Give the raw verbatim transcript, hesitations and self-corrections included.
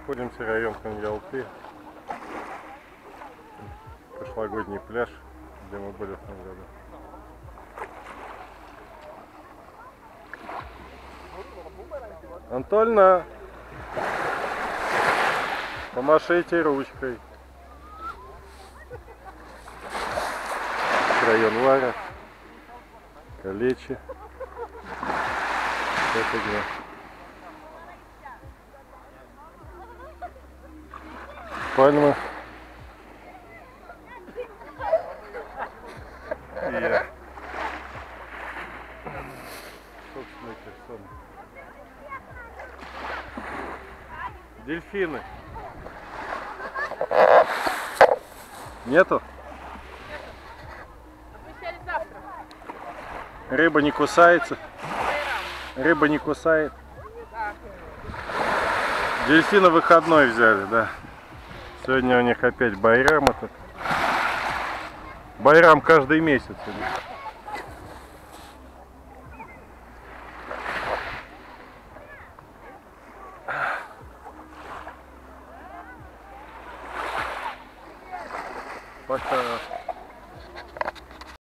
Находимся район Каньялты. Прошлогодний пляж, где мы были в том году. Антольна, помашите ручкой. Район Варя, Калечи. Это где? Пальма. И я. Собственной персоной. Дельфины. Нету? Рыба не кусается. Рыба не кусает. Дельфина выходной взяли, да. Сегодня у них опять байрам этот. Байрам каждый месяц. Пока.